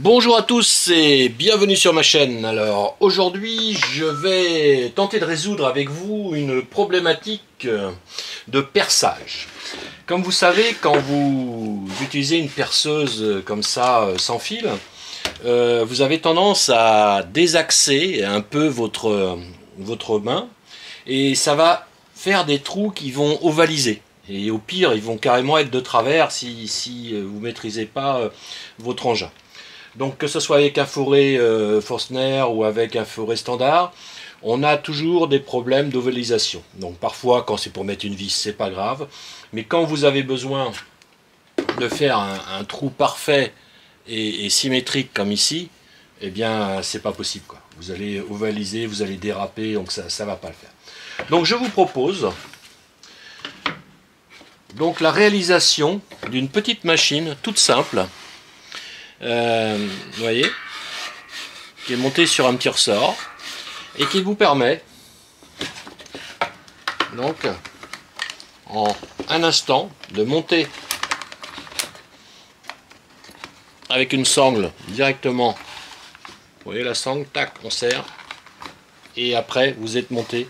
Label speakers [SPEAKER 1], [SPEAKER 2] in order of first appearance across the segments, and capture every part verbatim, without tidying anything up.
[SPEAKER 1] Bonjour à tous et bienvenue sur ma chaîne. Alors aujourd'hui je vais tenter de résoudre avec vous une problématique de perçage. Comme vous savez, quand vous utilisez une perceuse comme ça sans fil, euh, vous avez tendance à désaxer un peu votre, votre main et ça va faire des trous qui vont ovaliser. Et au pire, ils vont carrément être de travers si, si vous ne maîtrisez pas votre engin. Donc que ce soit avec un fourré euh, Forstner ou avec un fourré standard, on a toujours des problèmes d'ovalisation. Donc parfois quand c'est pour mettre une vis, c'est pas grave, mais quand vous avez besoin de faire un, un trou parfait et, et symétrique comme ici, eh bien c'est pas possible quoi. Vous allez ovaliser, vous allez déraper, donc ça ça va pas le faire. Donc je vous propose donc la réalisation d'une petite machine toute simple. Euh, vous voyez, qui est monté sur un petit ressort et qui vous permet donc en un instant de monter avec une sangle directement. Vous voyez la sangle, tac, on serre et après vous êtes monté.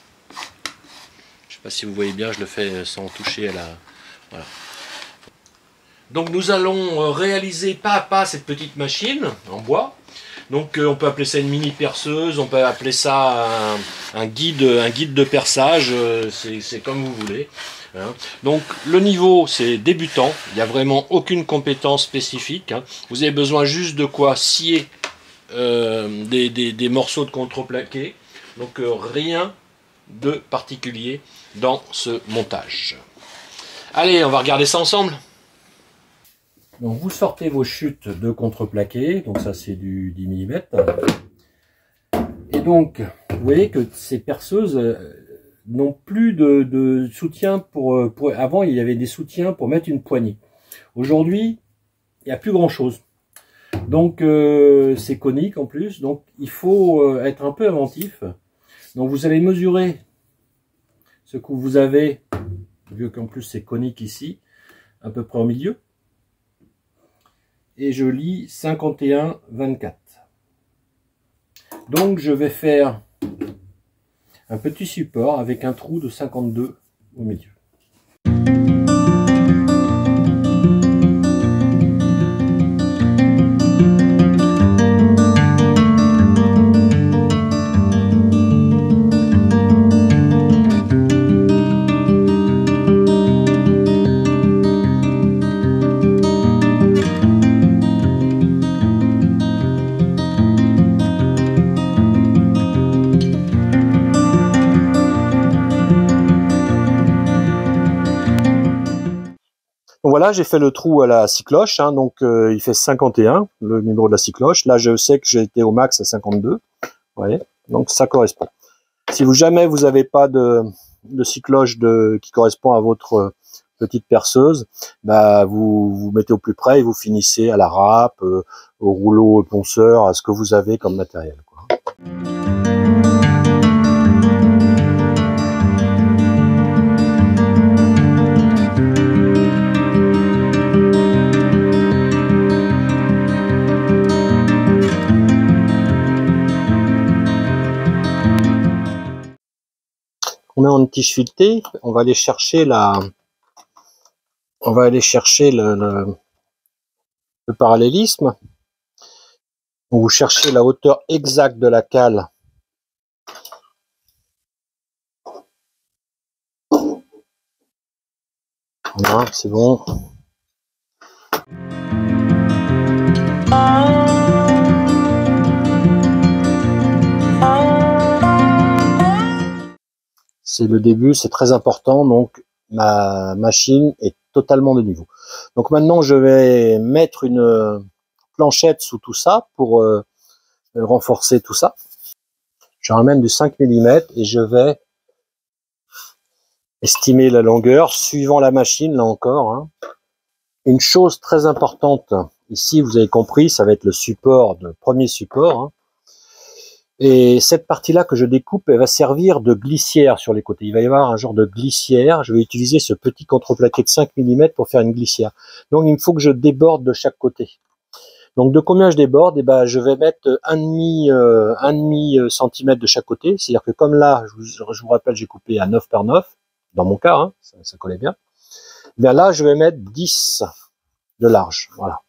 [SPEAKER 1] Je sais pas si vous voyez bien, je le fais sans toucher à la. Voilà. Donc nous allons réaliser pas à pas cette petite machine en bois. Donc on peut appeler ça une mini perceuse, on peut appeler ça un, un, guide, un guide de perçage, c'est comme vous voulez. Donc le niveau c'est débutant, il n'y a vraiment aucune compétence spécifique. Vous avez besoin juste de quoi scier euh, des, des, des morceaux de contreplaqué. Donc euh, rien de particulier dans ce montage. Allez, on va regarder ça ensemble. Donc vous sortez vos chutes de contreplaqué, donc ça c'est du dix millimètres. Et donc vous voyez que ces perceuses n'ont plus de, de soutien pour, pour... Avant il y avait des soutiens pour mettre une poignée. Aujourd'hui il n'y a plus grand chose. Donc euh, c'est conique en plus, donc il faut être un peu inventif. Donc vous allez mesurer ce que vous avez, vu qu'en plus c'est conique ici, à peu près au milieu. Et je lis cinquante et un vingt-quatre. Donc je vais faire un petit support avec un trou de cinquante-deux au milieu. Voilà, j'ai fait le trou à la scie cloche, hein, donc euh, il fait cinquante et un, le numéro de la scie cloche. Là, je sais que j'ai été au max à cinquante-deux, vous voyez, donc ça correspond. Si vous jamais vous n'avez pas de, de scie cloche de, qui correspond à votre petite perceuse, bah vous vous mettez au plus près et vous finissez à la râpe, euh, au rouleau ponceur, à ce que vous avez comme matériel, quoi. On met en tige filetée, on va aller chercher la, on va aller chercher le, le, le parallélisme. Vous cherchez la hauteur exacte de la cale. Voilà, c'est bon. C'est le début, c'est très important, donc ma machine est totalement de niveau. Donc maintenant je vais mettre une planchette sous tout ça pour euh, renforcer tout ça. Je ramène du cinq millimètres et je vais estimer la longueur suivant la machine, là encore. Hein. Une chose très importante, ici vous avez compris, ça va être le support, le premier support. Hein. Et cette partie-là que je découpe, elle va servir de glissière sur les côtés. Il va y avoir un genre de glissière. Je vais utiliser ce petit contreplaqué de cinq millimètres pour faire une glissière. Donc il me faut que je déborde de chaque côté. Donc de combien je déborde? Et ben, je vais mettre un demi, euh, un demi centimètre de chaque côté. C'est-à-dire que comme là, je vous, je vous rappelle, j'ai coupé à neuf par neuf, dans mon cas, hein, ça, ça collait bien. Bien là, je vais mettre dix de large. Voilà.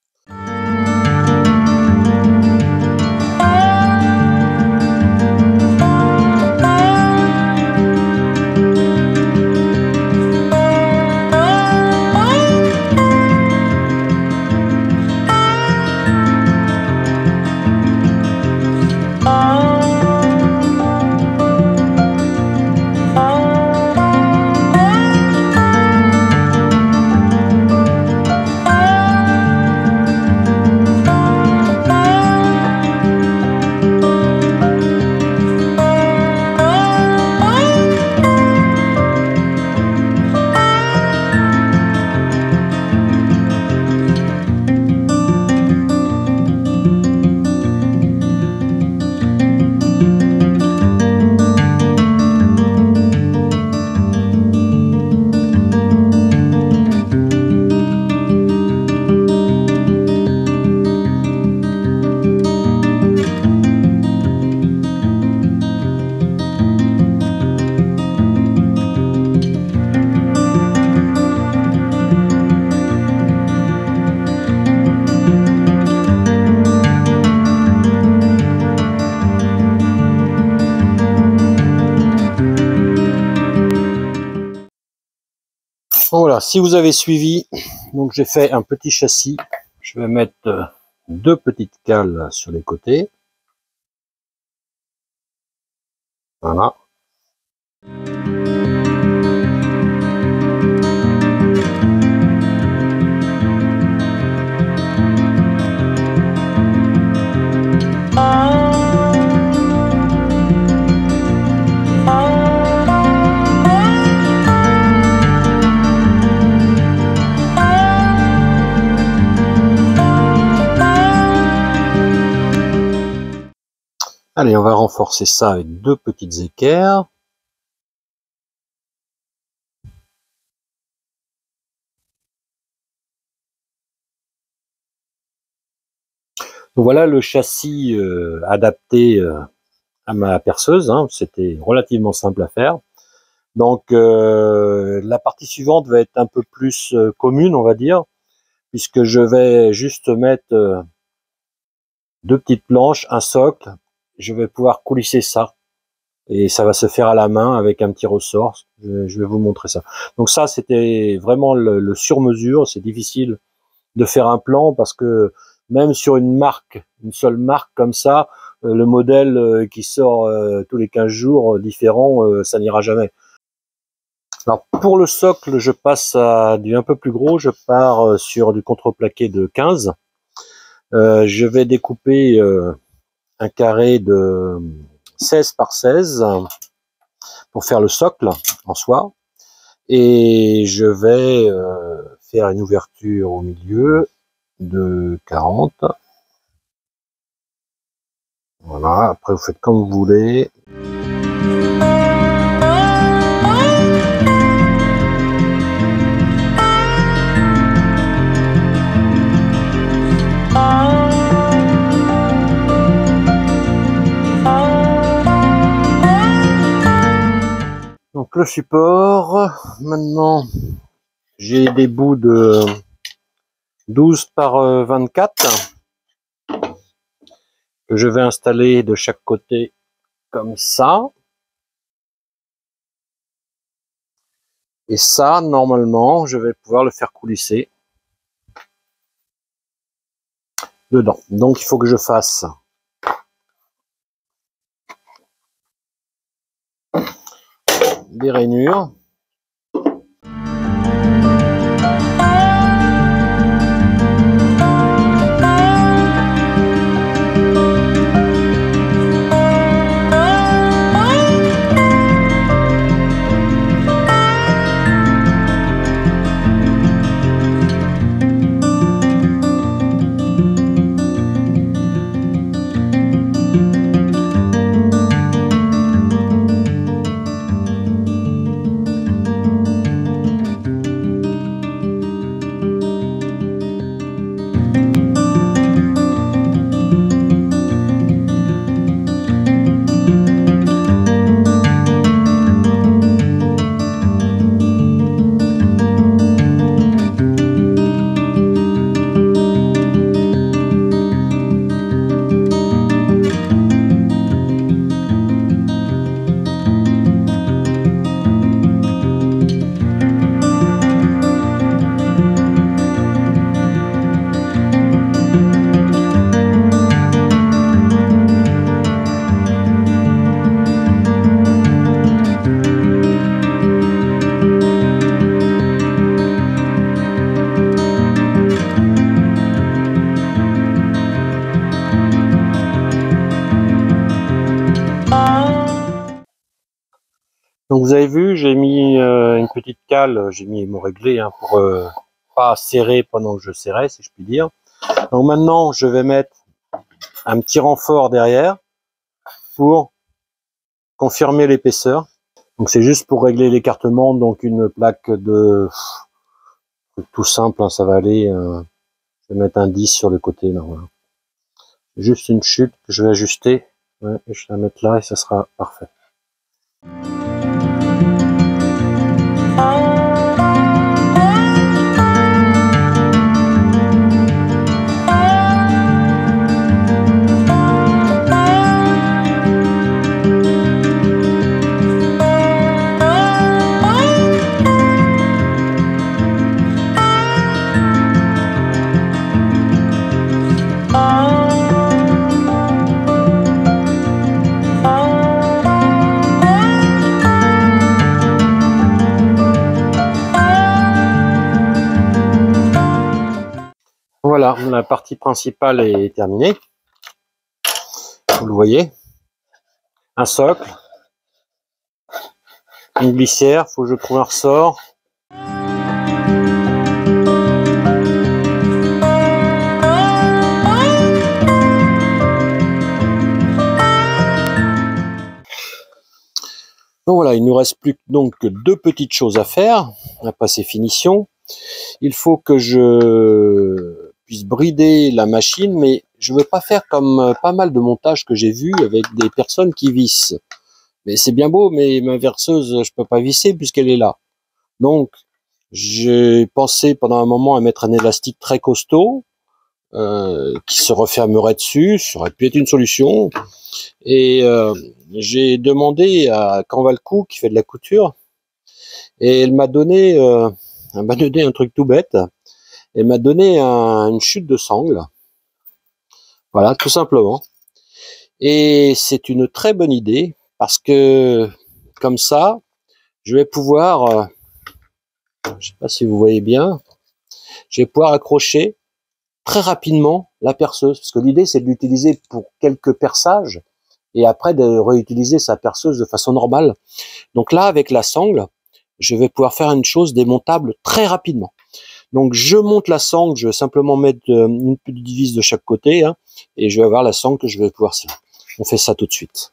[SPEAKER 1] Voilà, si vous avez suivi, donc j'ai fait un petit châssis. Je vais mettre deux petites cales sur les côtés. Voilà. Allez, on va renforcer ça avec deux petites équerres. Donc voilà le châssis euh, adapté euh, à ma perceuse, hein. C'était relativement simple à faire. Donc euh, la partie suivante va être un peu plus euh, commune, on va dire, puisque je vais juste mettre euh, deux petites planches, un socle. Je vais pouvoir coulisser ça. Et ça va se faire à la main avec un petit ressort. Je, je vais vous montrer ça. Donc ça, c'était vraiment le, le sur-mesure. C'est difficile de faire un plan parce que même sur une marque, une seule marque comme ça, euh, le modèle euh, qui sort euh, tous les quinze jours euh, différent, euh, ça n'ira jamais. Alors pour le socle, je passe à du un peu plus gros. Je pars euh, sur du contreplaqué de quinze. Euh, je vais découper euh, un carré de seize par seize pour faire le socle en soi. Et je vais euh, faire une ouverture au milieu de quarante. Voilà, après vous faites comme vous voulez. Donc le support, maintenant j'ai des bouts de douze par vingt-quatre que je vais installer de chaque côté comme ça. Et ça, normalement, je vais pouvoir le faire coulisser dedans. Donc il faut que je fasse des rainures. Donc vous avez vu, j'ai mis euh, une petite cale, j'ai mis mon réglé hein, pour euh, pas serrer pendant que je serrais, si je puis dire. Donc maintenant, je vais mettre un petit renfort derrière pour confirmer l'épaisseur. Donc c'est juste pour régler l'écartement, donc une plaque de tout simple, hein, ça va aller. Euh, je vais mettre un dix sur le côté là. Voilà. Juste une chute que je vais ajuster. Ouais, et je vais la mettre là et ça sera parfait. Voilà, la partie principale est terminée. Vous le voyez. Un socle. Une glissière. Il faut que je trouve un ressort. Donc voilà, il nous reste plus donc que deux petites choses à faire. Après ces finitions. Il faut que je puisse brider la machine, mais je veux pas faire comme pas mal de montages que j'ai vus avec des personnes qui vissent. Mais c'est bien beau, mais ma verseuse, je peux pas visser puisqu'elle est là. Donc, j'ai pensé pendant un moment à mettre un élastique très costaud euh, qui se refermerait dessus. Ça aurait pu être une solution. Et euh, j'ai demandé à Canvalcou qui fait de la couture, et elle m'a donné, euh, elle m'a donné un truc tout bête. Elle m'a donné un, une chute de sangle. Voilà, tout simplement. Et c'est une très bonne idée parce que comme ça, je vais pouvoir, euh, je sais pas si vous voyez bien, je vais pouvoir accrocher très rapidement la perceuse. Parce que l'idée, c'est de l'utiliser pour quelques perçages et après de réutiliser sa perceuse de façon normale. Donc là, avec la sangle, je vais pouvoir faire une chose démontable très rapidement. Donc je monte la sangle, je vais simplement mettre une petite vis de chaque côté hein, et je vais avoir la sangle que je vais pouvoir serrer. On fait ça tout de suite.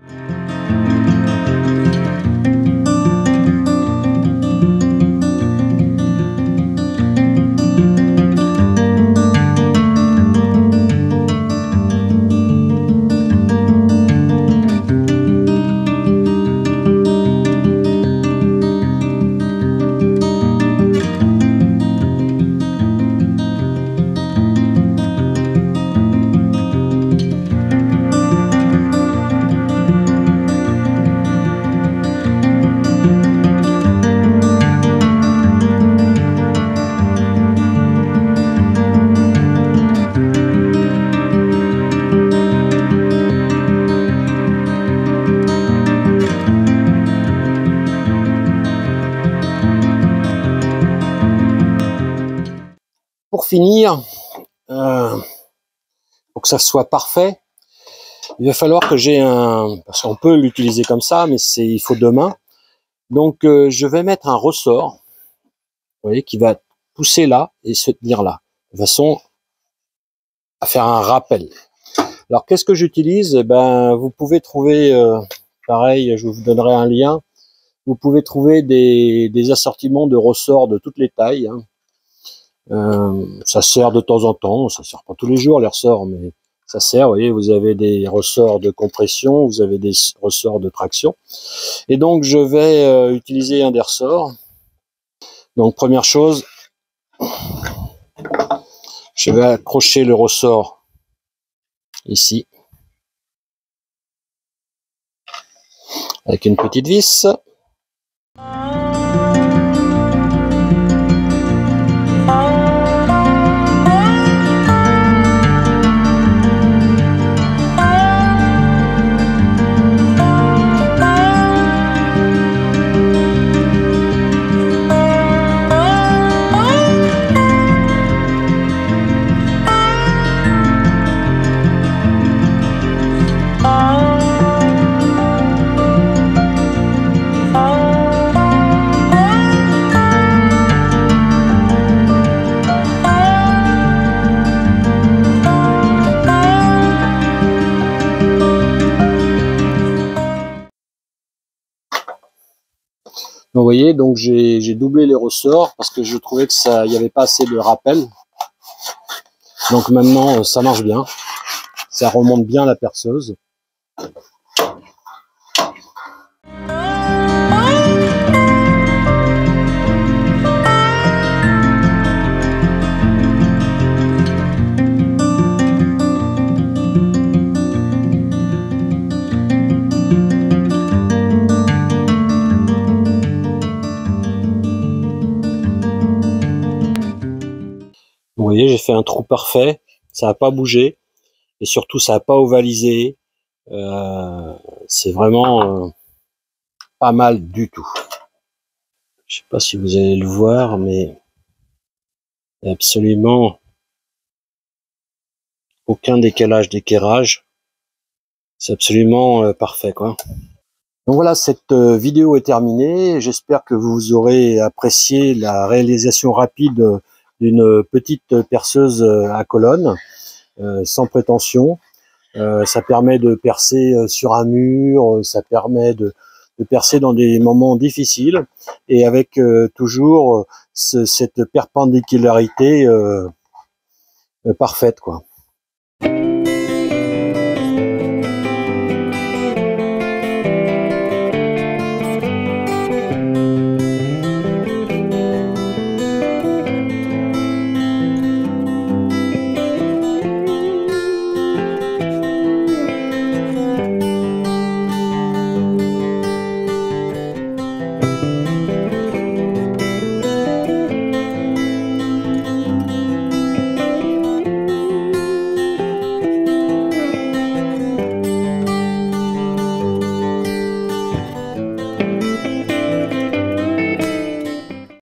[SPEAKER 1] Pour finir, euh, pour que ça soit parfait, il va falloir que j'ai un, parce qu'on peut l'utiliser comme ça, mais c'est, il faut deux mains. Donc, euh, je vais mettre un ressort, vous voyez, qui va pousser là et se tenir là, de façon à faire un rappel. Alors, qu'est-ce que j'utilise? Eh ben, vous pouvez trouver, euh, pareil, je vous donnerai un lien. Vous pouvez trouver des, des assortiments de ressorts de toutes les tailles. Hein. Euh, ça sert de temps en temps, ça sert pas tous les jours les ressorts, mais ça sert. Vous voyez, vous avez des ressorts de compression, vous avez des ressorts de traction. Et donc je vais euh, utiliser un des ressorts. Donc première chose, je vais accrocher le ressort ici avec une petite vis.
[SPEAKER 2] voyez, donc j'ai doublé les ressorts parce que je trouvais que ça, il n'y avait pas assez de rappel. Donc maintenant, ça marche bien. Ça remonte bien la perceuse. Vous voyez, j'ai fait un trou parfait, ça n'a pas bougé, et surtout ça n'a pas ovalisé. Euh, c'est vraiment euh, pas mal du tout. Je sais pas si vous allez le voir, mais absolument aucun décalage d'équerrage. C'est absolument euh, parfait, quoi. Donc voilà, cette euh, vidéo est terminée. J'espère que vous aurez apprécié la réalisation rapide d'une petite perceuse à colonne, euh, sans prétention. Euh, ça permet de percer sur un mur, ça permet de, de percer dans des moments difficiles, et avec euh, toujours ce, cette perpendicularité euh, parfaite, quoi.